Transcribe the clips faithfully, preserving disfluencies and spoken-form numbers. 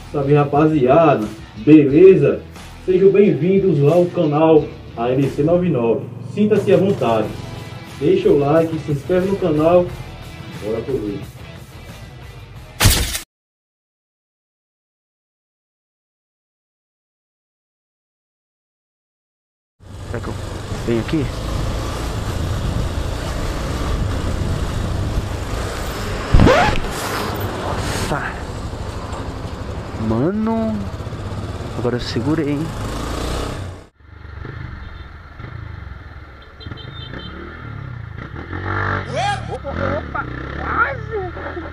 Salve, rapaziada, beleza? Sejam bem-vindos lá ao canal A L C noventa e nove. Sinta-se à vontade, deixa o like, se inscreve no canal. Bora pro vídeo. Será que eu venho aqui? Nossa! Mano! Agora eu segurei, hein? Opa, opa! Quase!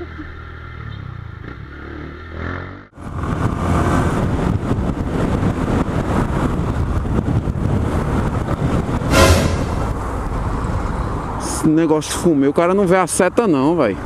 Esse negócio de fumê, o cara não vê a seta não, velho.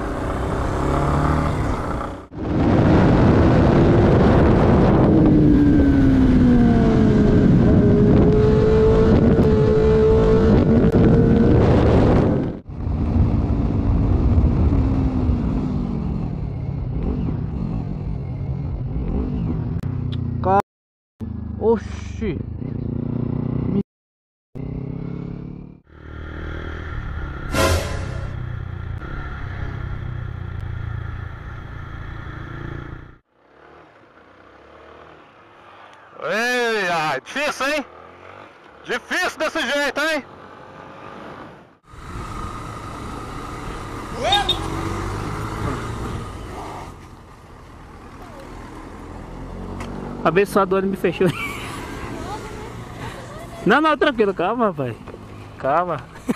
Oxi! Ei, ai, difícil, hein? Difícil desse jeito, hein? Abençoador me fechou. Não, não, tranquilo, calma, rapaz. Calma.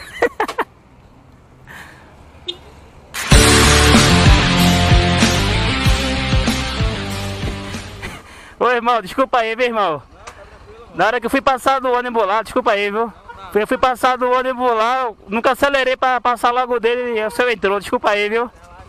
Ô irmão, desculpa aí, meu irmão. Na hora que eu fui passar do ônibus lá, desculpa aí, viu? Eu fui passar do ônibus lá, eu nunca acelerei pra passar logo dele e o seu entrou, desculpa aí, viu?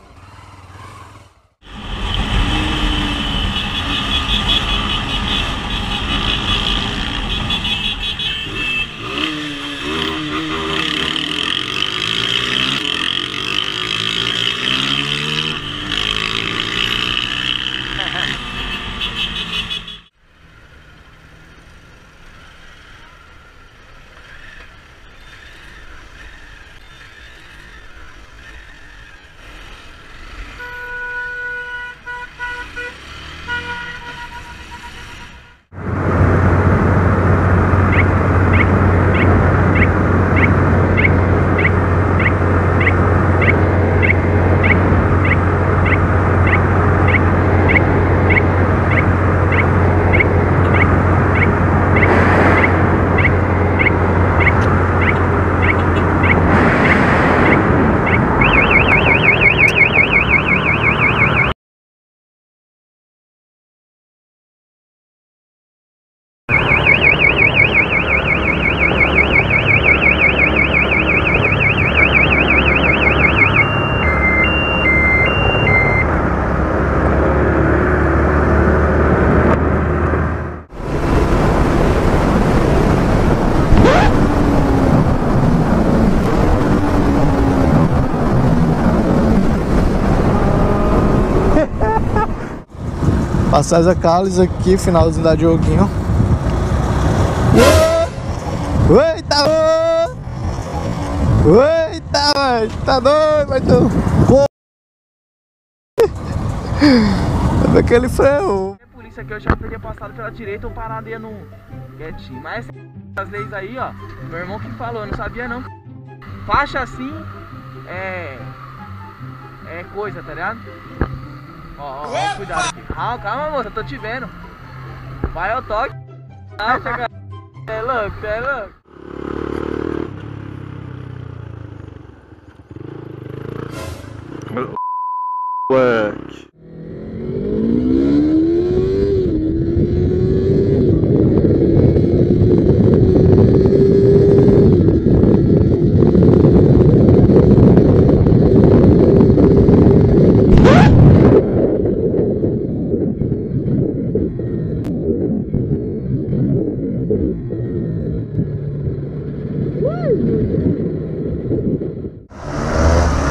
Passagem Carlos aqui, finalzinho da Dioguinho. Eita! Eita, velho! Tá doido, vai tu! Cadê aquele freio? A polícia aqui eu já teria passado pela direita ou parado ia no quietinho. Mas as leis aí, ó, meu irmão que falou, eu não sabia não. Faixa assim é. É coisa, tá ligado? Ó, ó, ó, cuidado aqui. Calma, calma, moça, eu tô te vendo. Vai ao toque. Ah, chega. É louco, é louco. Work.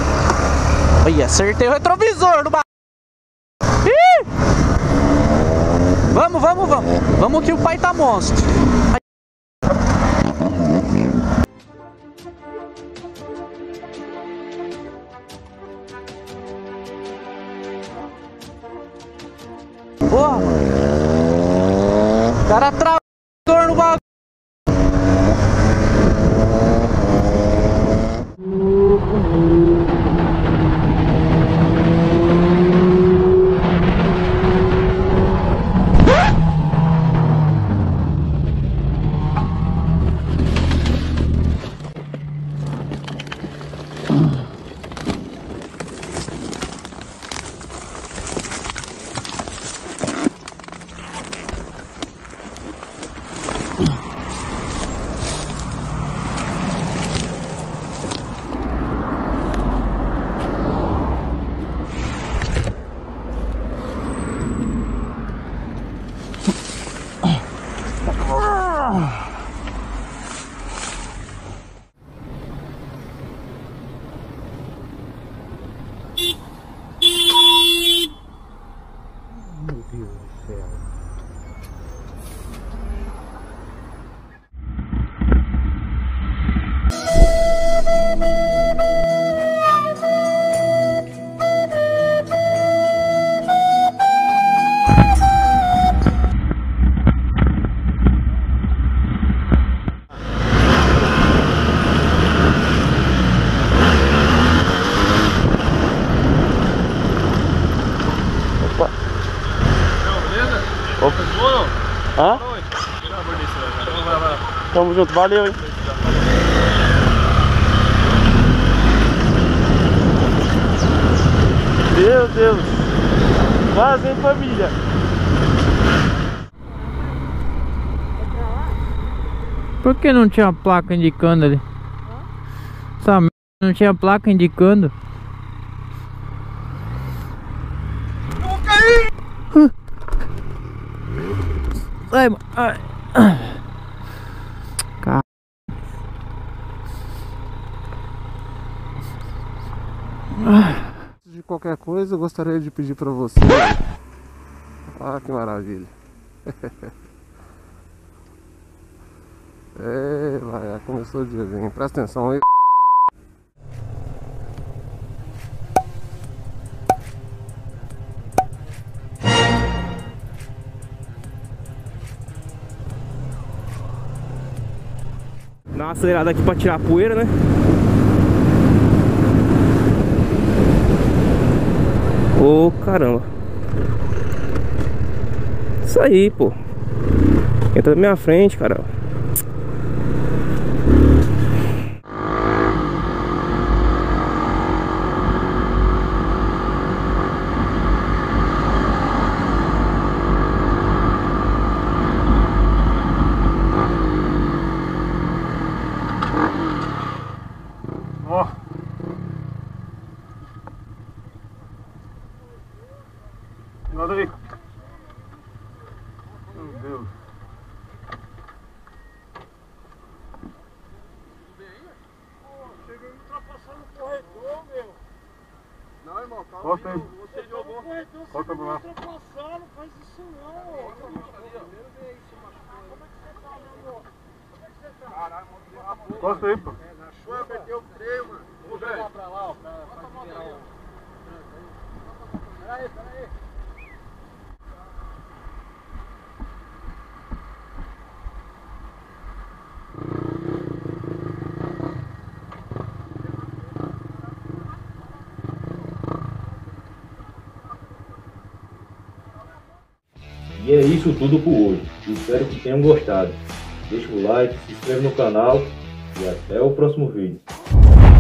Olha, acertei o retrovisor do ba... Ih! Vamos que o pai tá monstro. Ó, o cara travou no bagulho. Hã? Tamo junto, valeu, hein? Meu Deus! Quase em família! Por que não tinha placa indicando ali? Essa merda não tinha placa indicando. Eu vou cair! Ai, ai. Car... De qualquer coisa, eu gostaria de pedir pra você. Ah, que maravilha. É, vai, começou o dia, presta atenção aí. Dá uma acelerada aqui pra tirar a poeira, né? Ô, caramba. Isso aí, pô. Entra na minha frente, cara. Ó. Nada aí. Meu Deus. Cheguei ultrapassando o corredor, meu. Não, irmão, calma. Corta aí. Você jogou. Corta pra lá. Ultrapassando, faz isso não. Como é que você tá, meu amor? Como é que você tá? Caralho, mano. Corta aí, pô. Achou, eu perdi o freio, mano. Vou jogar pra lá, ó. Pra liberar o. Pera aí, pera aí. E é isso tudo por hoje. Espero que tenham gostado. Deixa o like, se inscreva no canal e até o próximo vídeo.